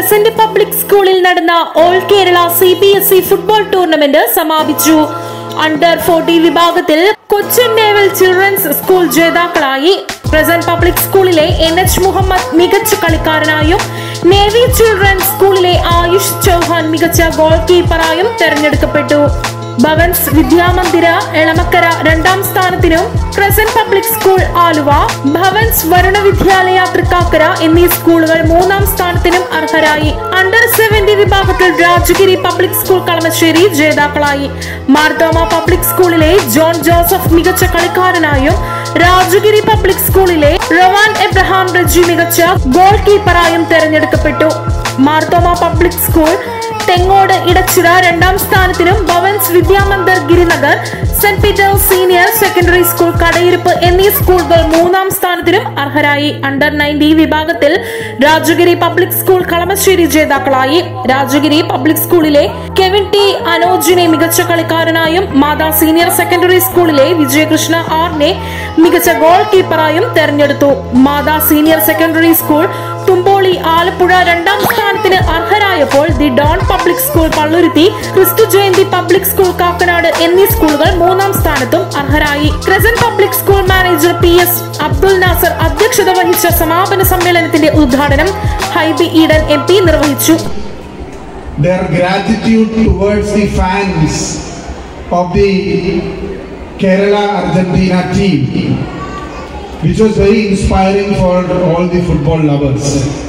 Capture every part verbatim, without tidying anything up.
Crescent public സ്കൂളിൽ നടന്ന all Kerala C B S E football tournament സമാപിച്ചു. അണ്ടർ ഫോർട്ടി വിഭാഗത്തിൽ കൊച്ചിൻ നേവൽ ചിൽഡ്രൻസ് സ്കൂൾ ജേതാക്കളായി. ക്രസന്റ് പബ്ലിക് സ്കൂളിലെ എൻ എച്ച് മുഹമ്മദ് മികച്ച കളിക്കാരനായും നേവി ചിൽഡ്രൻസ് സ്കൂളിലെ ആയുഷ് ചൗഹാൻ മികച്ച ഗോൾ കീപ്പറായും തെരഞ്ഞെടുക്കപ്പെട്ടു. ഭവൻസ് വിദ്യാമന്ദിര എളമക്കര രണ്ടാം സ്ഥാനത്തിനും crescent public school Aluva, Bhavan's Varuna Vidyalaya Thrikkakara എന്നീ സ്കൂളുകൾ മൂന്നാം സ്ഥാനത്തിനും അർഹരായി. അണ്ടർ സെവന്റി വിഭാഗത്തിൽ രാജഗിരി പബ്ലിക് സ്കൂൾ കളമശ്ശേരി ജേതാക്കളായി. മാർത്തോമ പബ്ലിക് സ്കൂളിലെ ജോൺ ജോസഫ് മികച്ച കളിക്കാരനായും രാജഗിരി പബ്ലിക് സ്കൂളിലെ റവാൻ എബ്രഹാം റജി മികച്ച ഗോൾ കീപ്പറായും തെരഞ്ഞെടുക്കപ്പെട്ടു. മാർത്തോമ പബ്ലിക് സ്കൂൾ തെങ്ങോട് ഇടച്ചിറ രണ്ടാം സ്ഥാനത്തിനും Bhavan's Vidyamandir Girinagar, saint Peter's senior secondary school Kadayiruppu എന്നീ സ്കൂളുകൾ മൂന്നാം സ്ഥാനത്തിനും അർഹരായി. അണ്ടർ നയൻറ്റി വിഭാഗത്തിൽ രാജഗിരി പബ്ലിക് സ്കൂൾ കളമശ്ശേരി ജേതാക്കളായി. രാജഗിരി പബ്ലിക് സ്കൂളിലെ കെവിൻ ടി അനോജിനെ മികച്ച കളിക്കാരനായും മാതാ സീനിയർ സെക്കൻഡറി സ്കൂളിലെ വിജയകൃഷ്ണ ആറിനെ മികച്ച ഗോൾ കീപ്പറായും തെരഞ്ഞെടുത്തു. Mata senior secondary school Thumpoly Alappuzha രണ്ടാം സ്ഥാനത്തിന് അർഹരായപ്പോൾ the Don public school Palluruthy, Kristu Jayanti public school Kakkanad എന്നീ സ്കൂളുകൾ മൂന്നാം സ്ഥാനത്തും അർഹരായി. Crescent public school manager P S Abdul Nasar അധ്യക്ഷത വഹിച്ച സമാപന സമ്മേളനത്തിന്റെ ഉദ്ഘാടനം ഹൈബി ഈഡൻ എം പി നിർവഹിച്ചു. Their gratitude towards the fans of the Kerala Argentina team, which was very inspiring for all the football lovers.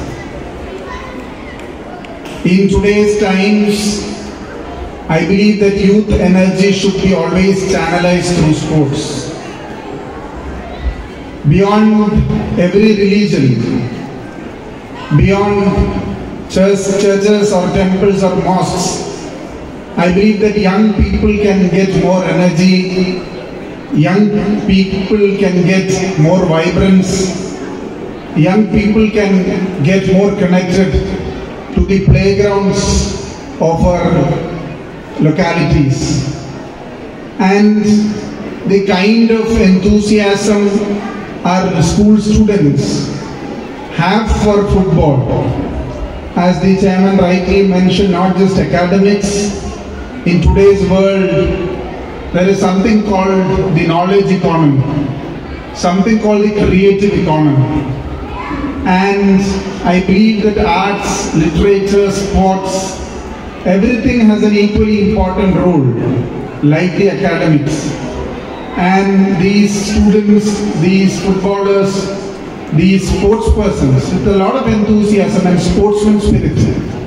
In today's times, I believe that youth energy should be always channelized through sports. Beyond every religion, beyond church, churches or temples or mosques, I believe that young people can get more energy. Young people can get more vibrance. Young people can get more connected to the playgrounds of our localities. And the kind of enthusiasm our school students have for football, as the chairman rightly mentioned, not just academics. In today's world, there is something called the knowledge economy, something called the creative economy. And I believe that arts, literature, sports, everything has an equally important role, like the academics. And these students, these footballers, these sports persons with a lot of enthusiasm and sportsman spirit.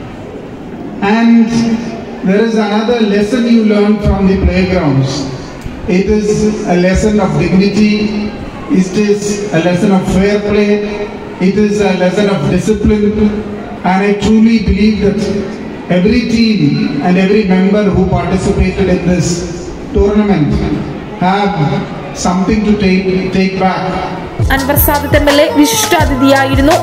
And there is another lesson you learn from the playgrounds. It is a lesson of dignity. It is a lesson of fair play. It is a lesson of discipline. And I truly believe that every team and every member who participated in this tournament have something to take, take back. Anwar Sadath M L A വിശിഷ്ടാതിഥിയായിരുന്നു.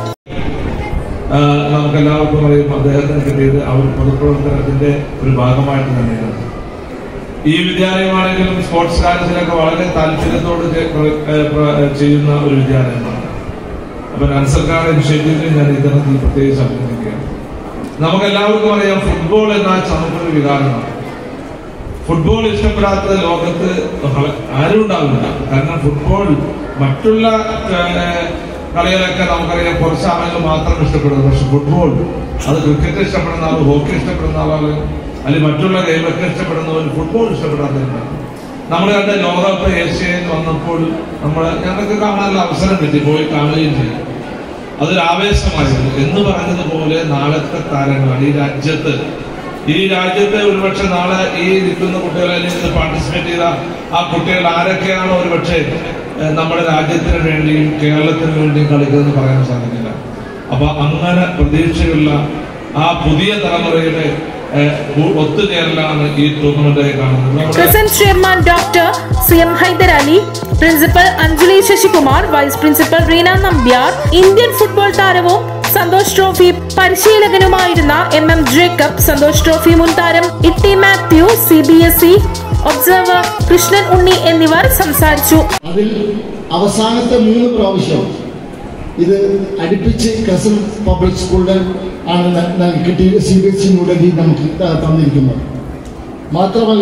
നമുക്കെല്ലാവർക്കും അറിയാം, അദ്ദേഹത്തിന് കിട്ടിയത് അവർ പൊതുപ്രവർത്തനത്തിന്റെ ഒരു ഭാഗമായിട്ട് തന്നെയാണ്. ഈ വിദ്യാലയമാണെങ്കിലും sports കാര്യത്തിലൊക്കെ വളരെ താല്പര്യത്തോട് ചെയ്യുന്ന ഒരു വിദ്യാലയമാണ്. അപ്പൊ സർക്കാർ ഇനിഷ്യേറ്റീവിൽ ഞാൻ ഇത്തരത്തിൽ പ്രത്യേകിച്ച് അഭിനന്ദിക്കുകയാണ്. നമുക്കെല്ലാവർക്കും അറിയാം, ഫുട്ബോൾ എന്നാൽ നമുക്കൊരു വികാരമാണ്. ഫുട്ബോൾ ഇഷ്ടപ്പെടാത്ത ലോകത്ത് ആരും ഉണ്ടാവില്ല. കാരണം ഫുട്ബോൾ മറ്റുള്ള കളികളൊക്കെ നമുക്കറിയാം കുറച്ച് ആളുകൾ മാത്രം ഇഷ്ടപ്പെടുന്നത്. പക്ഷെ ഫുട്ബോൾ അത് ക്രിക്കറ്റ് ഇഷ്ടപ്പെടുന്ന ആൾ, ഹോക്കി ഇഷ്ടപ്പെടുന്ന ആളാണ്, അല്ലെങ്കിൽ മറ്റുള്ള ഗെയിമൊക്കെ ഇഷ്ടപ്പെടുന്നവർ ഫുട്ബോൾ ഇഷ്ടപ്പെടാത്തവരുണ്ട്. നമ്മൾ കണ്ട ലോകകപ്പ് ഏഷ്യയിൽ വന്നപ്പോൾ നമ്മൾ ഞങ്ങൾക്ക് കാണാനുള്ള അവസരം കിട്ടി, പോയി കാണുകയും ചെയ്യും. അതൊരു ആവേശമായിരുന്നു. എന്ന് പറഞ്ഞതുപോലെ നാളത്തെ താരങ്ങളാണ് ഈ രാജ്യത്ത്. ഈ രാജ്യത്തെ ഒരുപക്ഷെ നാളെ ഈ നിൽക്കുന്ന കുട്ടികളെ നിന്ന് പാർട്ടിസിപ്പേറ്റ് ചെയ്ത ആ കുട്ടികൾ ആരൊക്കെയാണോ ഒരുപക്ഷെ നമ്മുടെ രാജ്യത്തിന് വേണ്ടിയും കേരളത്തിന് വേണ്ടിയും കളിക്കുന്നതെന്ന് പറയാൻ സാധിക്കില്ല. അപ്പൊ അങ്ങനെ പ്രതീക്ഷയുള്ള ആ പുതിയ തലമുറയുടെ ഒത്തുചേരലാണ് ഈ ടൂർണമെന്റായി കാണുന്നത്. Crescent chairman doctor C M Haidar Ali, principal Anjali Sasikumar, vice principal Reena Nambiar, Indian football താരവും സന്തോഷ് ട്രോഫി പരിശീലകനുമായിരുന്ന M M Jacob, Santosh trophy മുൻ താരം Itty Mathew, C B S E observer Krishnan Unni എന്നിവർ സംസാരിച്ചു. അതിൽ അവസാനത്തെ മൂന്ന് പ്രാവശ്യം ഇത് അടുപ്പിച്ച് ക്രസൻ പബ്ലിക് സ്കൂളിൽ ആണ് കിട്ടി C B S E New Delhi നമുക്ക് തന്നിരിക്കുന്നത്. മാത്രമല്ല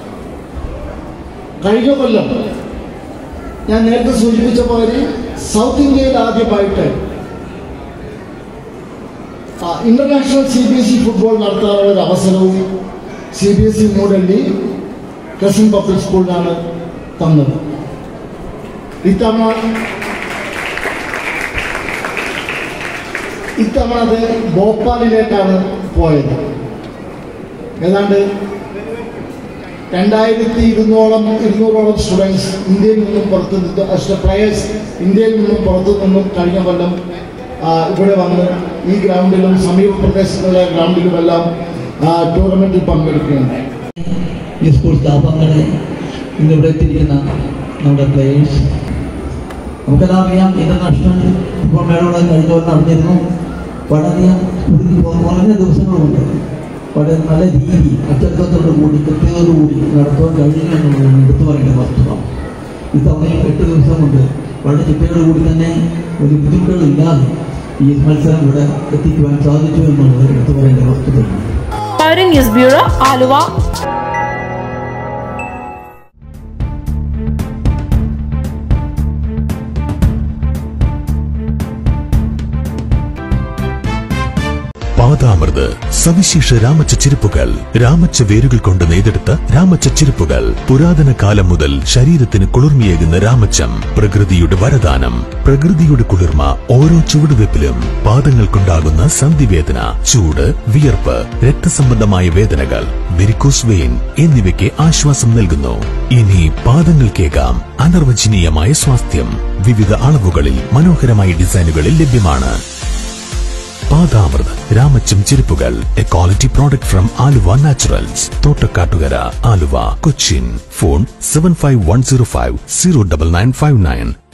കഴിഞ്ഞ കൊല്ലം ഞാൻ നേരത്തെ സൂചിപ്പിച്ച പോലെ സൗത്ത് ഇന്ത്യയിൽ ആദ്യമായിട്ട് international C B S E football നടത്താനുള്ള ഒരു അവസരവും C B S E New Delhi crescent public സ്കൂളിനാണ് തന്നത്. ഇത്തവണ ഇത്തവണ അത് ഭോപ്പാലിലേക്കാണ് പോയത്. ഏതാണ്ട് രണ്ടായിരത്തി ഇരുന്നൂറോളം ഇരുന്നൂറോളം സ്റ്റുഡൻസ് ഇന്ത്യയിൽ നിന്നും പുറത്തു നിന്ന് പ്ലെയേഴ്സ് ഇന്ത്യയിൽ നിന്നും പുറത്തു നിന്നും കഴിഞ്ഞ കൊല്ലം ഇവിടെ വന്ന് ഈ ഗ്രൗണ്ടിലും സമീപ പ്രദേശങ്ങളിലെ ഗ്രൗണ്ടിലുമെല്ലാം ടൂർണമെന്റിൽ പങ്കെടുക്കുകയുണ്ടായി. ഈ സ്കൂൾ സ്ഥാപനങ്ങളെ ഇന്നിവിടെ എത്തിയിരിക്കുന്ന നമ്മുടെ പ്ലേയേഴ്സ്, നമുക്കെല്ലാം അറിയാം ഇന്റർനാഷണൽ ഫുട്ബോൾ മേളകൾ കഴിഞ്ഞവർ നടന്നിരുന്നു. വളരെ കുറഞ്ഞ ദിവസങ്ങളുമുണ്ട് വളരെ നല്ല രീതി അച്ചടക്കത്തോടു കൂടി കൃത്യതയോടുകൂടി നടത്തുവാൻ കഴിയുക എന്നുള്ളതാണ് എടുത്തു പറയേണ്ട വസ്തുത. ഇത്തവണയും എട്ട് ദിവസം കൊണ്ട് വളരെ ചിട്ടയോടുകൂടി തന്നെ ഒരു ബുദ്ധിമുട്ടുകളില്ലാതെ ഈ മത്സരം ഇവിടെ എത്തിക്കുവാൻ സാധിച്ചു എന്നുള്ളത് എടുത്തു പറയേണ്ട വസ്തുതയാണ്. News bureau Aluva. പാദാമൃത് സവിശേഷ രാമച്ച ചെരുപ്പുകൾ. രാമച്ച വേരുകൾ കൊണ്ട് നെയ്തെടുത്ത രാമച്ച ചെരുപ്പുകൾ. പുരാതന കാലം മുതൽ ശരീരത്തിന് കുളിർമയേകുന്ന രാമച്ചം. പ്രകൃതിയുടെ വരദാനം, പ്രകൃതിയുടെ കുളിർമ ഓരോ ചുവടുവെപ്പിലും. പാദങ്ങൾക്കുണ്ടാകുന്ന സന്ധിവേദന, ചൂട്, വിയർപ്പ്, രക്തസംബന്ധമായ വേദനകൾ, വെരിക്കോസ് വെയിൻ എന്നിവയ്ക്ക് ആശ്വാസം നൽകുന്നു. ഇനി പാദങ്ങൾക്കേകാം അനർവചനീയമായ സ്വാസ്ഥ്യം. വിവിധ അളവുകളിൽ മനോഹരമായ ഡിസൈനുകളിൽ ലഭ്യമാണ്. പാദാമൃത് രാമച്ചം ചെരുപ്പുകൾ. A quality product from Aluva naturals, Thottakkattukara, Aluva, Cochin. Phone seven five one zero five zero double nine five nine.